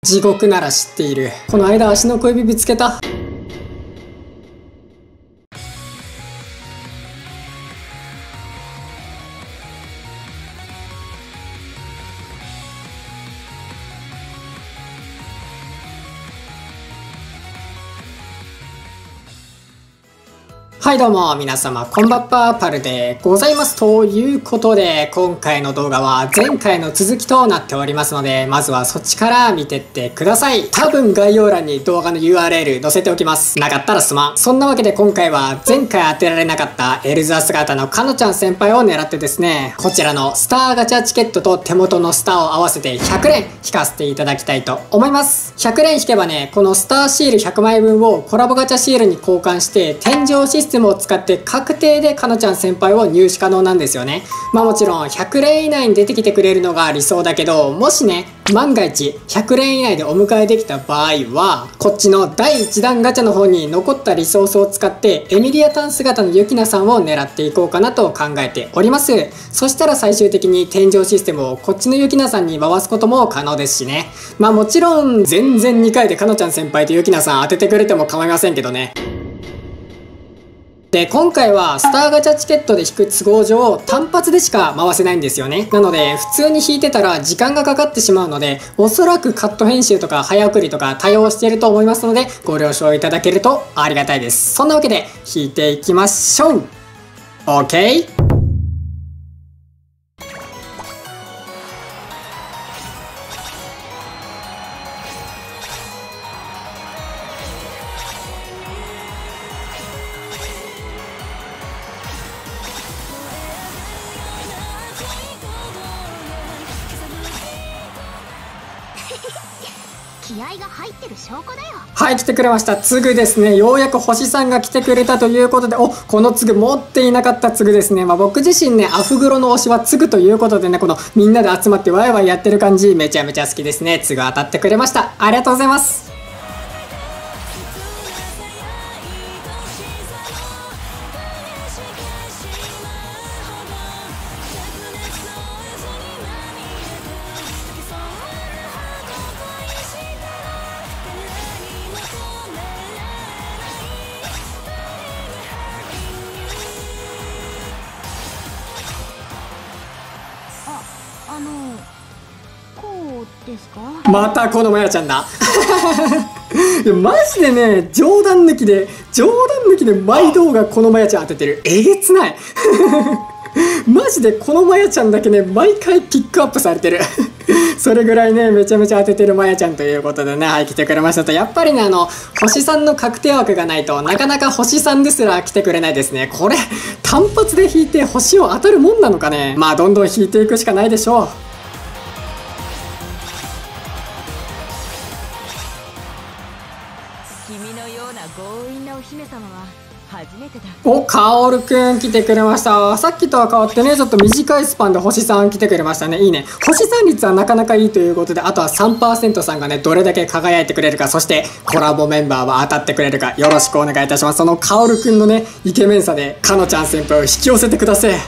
地獄なら知っている。この間足の小指ぶつけた。はいどうも皆様こんばんは、パルでございます。ということで今回の動画は前回の続きとなっておりますので、まずはそっちから見てってください。多分概要欄に動画の URL 載せておきます。なかったらすまん。そんなわけで今回は前回当てられなかったエルザ姿のかのちゃん先輩を狙ってですね、こちらのスターガチャチケットと手元のスターを合わせて100連引かせていただきたいと思います。100連引けばね、このスターシール100枚分をコラボガチャシールに交換して天井システムを使って確定でかのちゃん先輩を入手可能なんですよね。まあもちろん100連以内に出てきてくれるのが理想だけど、もしね万が一100連以内でお迎えできた場合は、こっちの第1弾ガチャの方に残ったリソースを使ってエミリアタン姿のユキナさんを狙っていこうかなと考えております。そしたら最終的に天井システムをこっちのユキナさんに回すことも可能ですしね。まあもちろん全然2回でかのちゃん先輩とユキナさん当ててくれても構いませんけどね。で、今回はスターガチャチケットで引く都合上単発でしか回せないんですよね。なので普通に引いてたら時間がかかってしまうので、おそらくカット編集とか早送りとか対応していると思いますので、ご了承いただけるとありがたいです。そんなわけで引いていきましょう。 OK。 気合が入ってる証拠だよ。 はい、来てくれました。つぐですね。ようやく星さんが来てくれたということで、このつぐ持っていなかったつぐですね。まあ僕自身ね、アフグロの推しはつぐということでね、このみんなで集まってワイワイやってる感じ、めちゃめちゃ好きですね。つぐ当たってくれました。ありがとうございます。 こうですか？ またこのまやちゃんだ。いやマジでね、冗談抜きで毎動画このまやちゃん当ててる。えげつない。マジでこのまやちゃんだけね、毎回ピックアップされてる。それぐらいね、めちゃめちゃ当ててるまやちゃんということでね、はい、来てくれましたと。やっぱりね、星さんの確定枠がないとなかなか星さんですら来てくれないですね。これ単発で引いて星を当たるもんなのかね。まあどんどん引いていくしかないでしょう。 君のような強引なお姫様は初めてだ。 カオルくん来てくれました。さっきとは変わってね、ちょっと短いスパンで星さん来てくれましたね。いいね。星さん率はなかなかいいということで、あとは 3% さんがね、どれだけ輝いてくれるか、そしてコラボメンバーは当たってくれるか、よろしくお願いいたします。そのカオルくんのね、イケメンさで、かのちゃん先輩を引き寄せてください。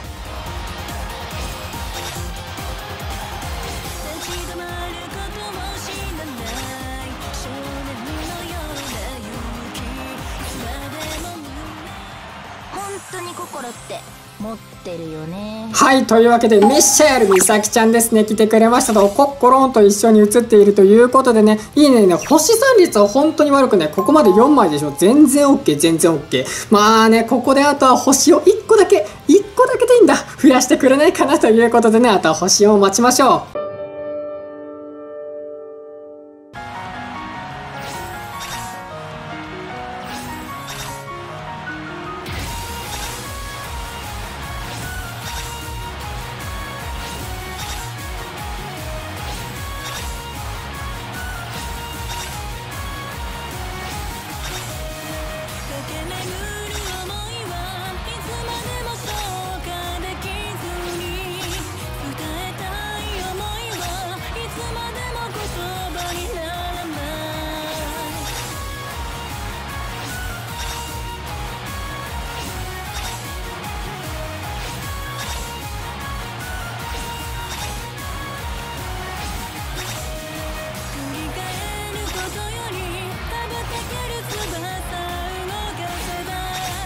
本当に心って持ってるよね。 はい、というわけでミッシェル美咲ちゃんですね、来てくれましたと。コッコロンと一緒に写っているということでね、いいね。星さん率は本当に悪くない。ここまで4枚でしょ。全然 OK、全然 OK。まあね、ここであとは星を1個だけでいいんだ、増やしてくれないかなということでね、あとは星を待ちましょう。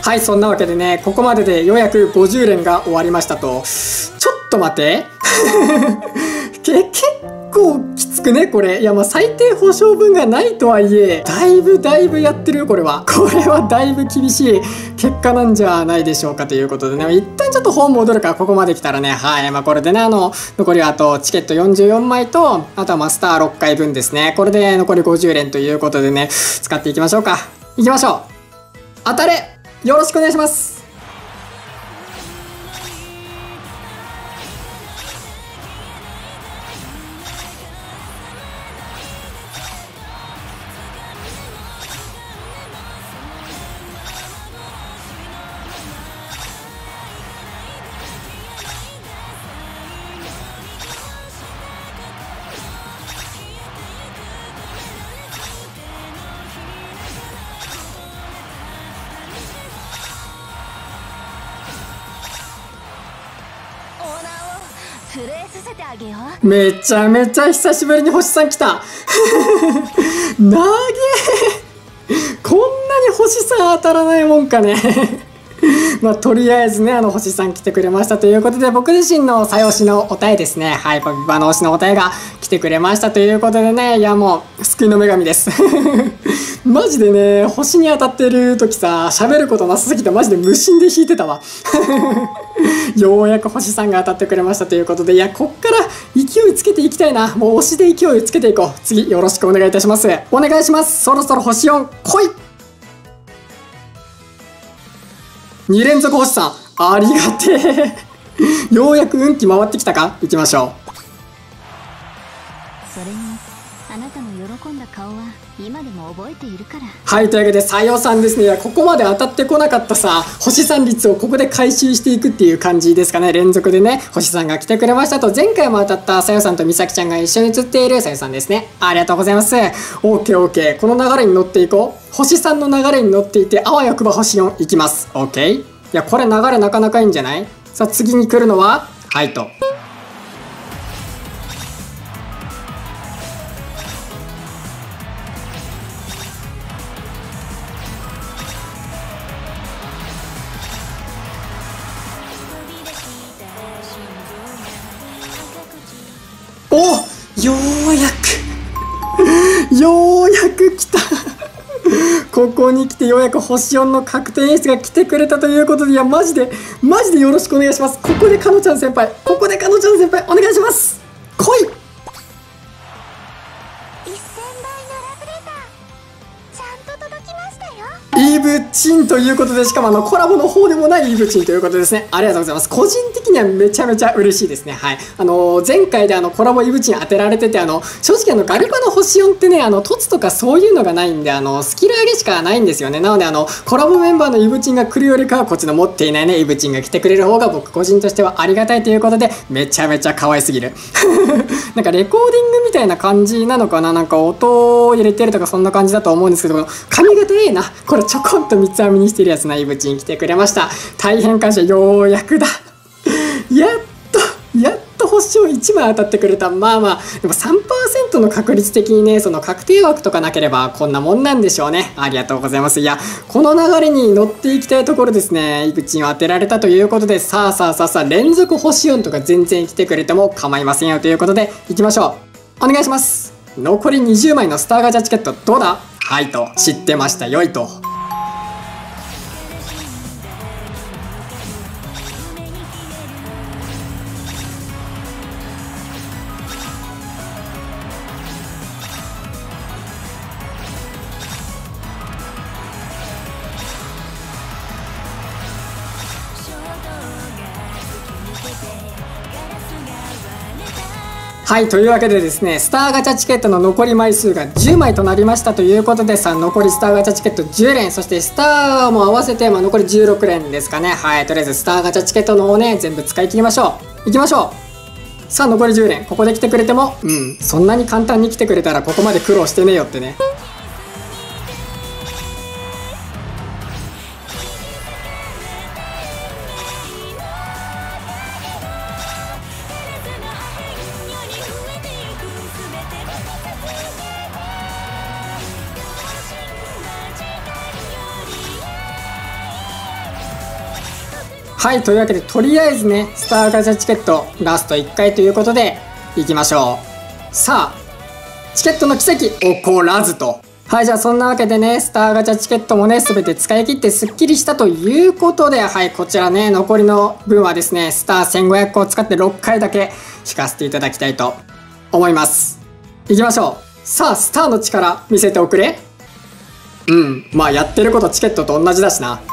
はい、そんなわけでね、ここまででようやく50連が終わりましたと。ちょっと待って。結構きつくね、これ。いや、まあ最低保証分がないとはいえ、だいぶやってるよ、これは。これはだいぶ厳しい結果なんじゃないでしょうかということでね、一旦ちょっと本戻るから、ここまで来たらね、はい、まあこれでね、残りはあとチケット44枚と、あとはマスター6回分ですね。これで残り50連ということでね、使っていきましょうか。いきましょう。当たれ！よろしくお願いします。 震えさせてあげよう。 めちゃめちゃ久しぶりに星さん来た。なげー。こんなに星さん当たらないもんかね。まあ、とりあえずね、星さん来てくれましたということで、僕自身の最推しのおたえですね。はい、パピパの推しのおたえが来てくれましたということでね、いやもう、救いの女神です。マジでね、星に当たってる時さ、喋ることなさすぎてマジで無心で弾いてたわ。ようやく星さんが当たってくれましたということで、いや、こっから勢いつけていきたいな。もう推しで勢いつけていこう。次、よろしくお願いいたします。お願いします。そろそろ星4、来い！2連続星さん、ありがてえ。ようやく運気回ってきたか？行きましょう。 それにあなたの喜んだ顔は今でも覚えているから。 はい、というわけでさよさんですね。いや、ここまで当たってこなかったさ、星さん率をここで回収していくっていう感じですかね。連続でね、星さんが来てくれましたと。前回も当たったさよさんとみさきちゃんが一緒に写っているさよさんですね。ありがとうございます。オーケーオーケー。この流れに乗っていこう。星さんの流れに乗っていて、あわよくば星4いきます。オーケー。いや、これ流れなかなかいいんじゃない？さあ、次に来るのは、はいと。お、ようやくようやく来た。ここに来てようやく星4の確定演出が来てくれたということで、いやマジでよろしくお願いします。ここでかのちゃん先輩、お願いします。来い。 1000倍のラブレター、ちゃんと届きましたよ。 イーブチンということで、しかもコラボの方でもないイーブチンということですね。ありがとうございます。個人的にはめちゃめちゃ嬉しいですね。はい。前回でコラボイーブチン当てられてて、正直ガルパの星4ってね、凸とかそういうのがないんで、スキル上げしかないんですよね。なので、コラボメンバーのイーブチンが来るよりかは、こっちの持っていないね、イーブチンが来てくれる方が僕個人としてはありがたいということで、めちゃめちゃ可愛すぎる。なんかレコーディングみたいな感じなのかな。なんか音を入れてるとかそんな感じだと思うんですけど、髪型いいな。これちょこんと三つ編みにしてるやつな。イブチン来てくれました。大変感謝。ようやくだ。やっと星を1枚当たってくれた。まあまあでも 3% の確率的にね、その確定枠とかなければこんなもんなんでしょうね。ありがとうございます。いや、この流れに乗っていきたいところですね。イブチンを当てられたということで、さあ連続星4とか全然来てくれても構いませんよということで、いきましょう。お願いします。残り20枚のスターガチャチケットどうだ？はいと、知ってましたよいと。はい、というわけでですね、スターガチャチケットの残り枚数が10枚となりましたということで、さあ残りスターガチャチケット10連、そしてスターも合わせて、残り16連ですかね。はい、とりあえずスターガチャチケットの方をね、全部使い切りましょう。いきましょう。さあ残り10連、ここで来てくれても、そんなに簡単に来てくれたらここまで苦労してねえよってね。 はい、というわけでとりあえずね、スターガチャチケットラスト1回ということでいきましょう。さあ、チケットの奇跡起こらずと。はい、じゃあそんなわけでね、スターガチャチケットもね、すべて使い切ってスッキリしたということで、はい、こちらね、残りの分はですね、スター1500個を使って6回だけ引かせていただきたいと思います。いきましょう。さあ、スターの力見せておくれ。まあやってることチケットと同じだしな。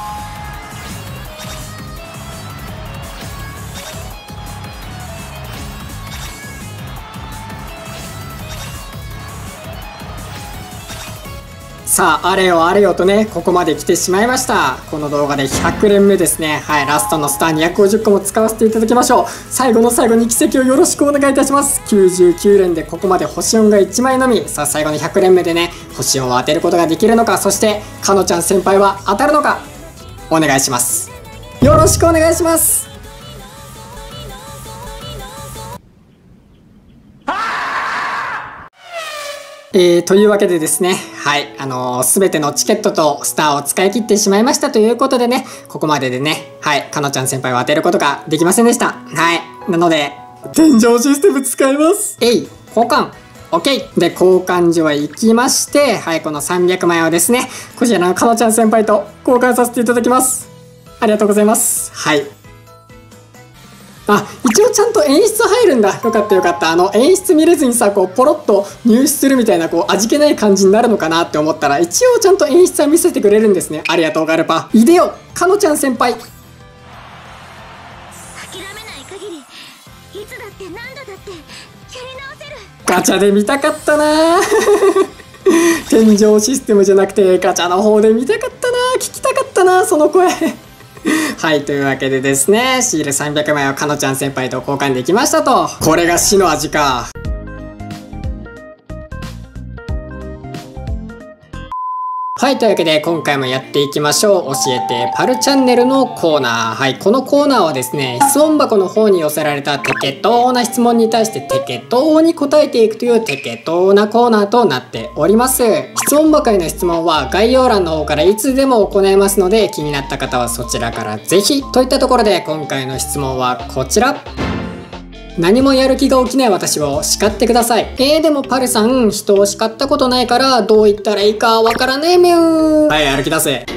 さあ、あれよあれよとね、ここまで来てしまいました。この動画で100連目ですね。はい、ラストのスター250個も使わせていただきましょう。最後の最後に奇跡をよろしくお願いいたします。99連でここまで星4が1枚のみ。さあ、最後の100連目でね、星4を当てることができるのか、そして、かのちゃん先輩は当たるのか、お願いします。よろしくお願いします。というわけでですね、はい、すべてのチケットとスターを使い切ってしまいましたということでね、ここまででね、はい、かのちゃん先輩を当てることができませんでした。はい、なので、天井システム使います。交換。OK。で、交換所へ行きまして、はい、この300枚をですね、こちらのかのちゃん先輩と交換させていただきます。ありがとうございます。はい。あ、一応ちゃんと演出入るんだ。よかったよかった。演出見れずにさ、こう、ポロッと入手するみたいな、こう、味気ない感じになるのかなって思ったら、一応ちゃんと演出は見せてくれるんですね。ありがとう、ガルパ。いでよ、かのちゃん先輩。 諦めない限り、いつだって何度だって、やり直せる。 ガチャで見たかったな天井システムじゃなくて、ガチャの方で見たかったな、聞きたかったな、その声。はい、というわけでですね、シール300枚をかのちゃん先輩と交換できましたと。これが死の味か。はい、というわけで今回もやっていきましょう。教えてパルチャンネルのコーナー。はい、このコーナーはですね、質問箱の方に寄せられたテケトーな質問に対してテケトーに答えていくというテケトーなコーナーとなっております。質問箱への質問は概要欄の方からいつでも行えますので、気になった方はそちらからぜひ。といったところで今回の質問はこちら。何もやる気が起きない私を叱ってください。でもパルさん、人を叱ったことないからどう言ったらいいかわからねえめうー。はい、やる気出せ。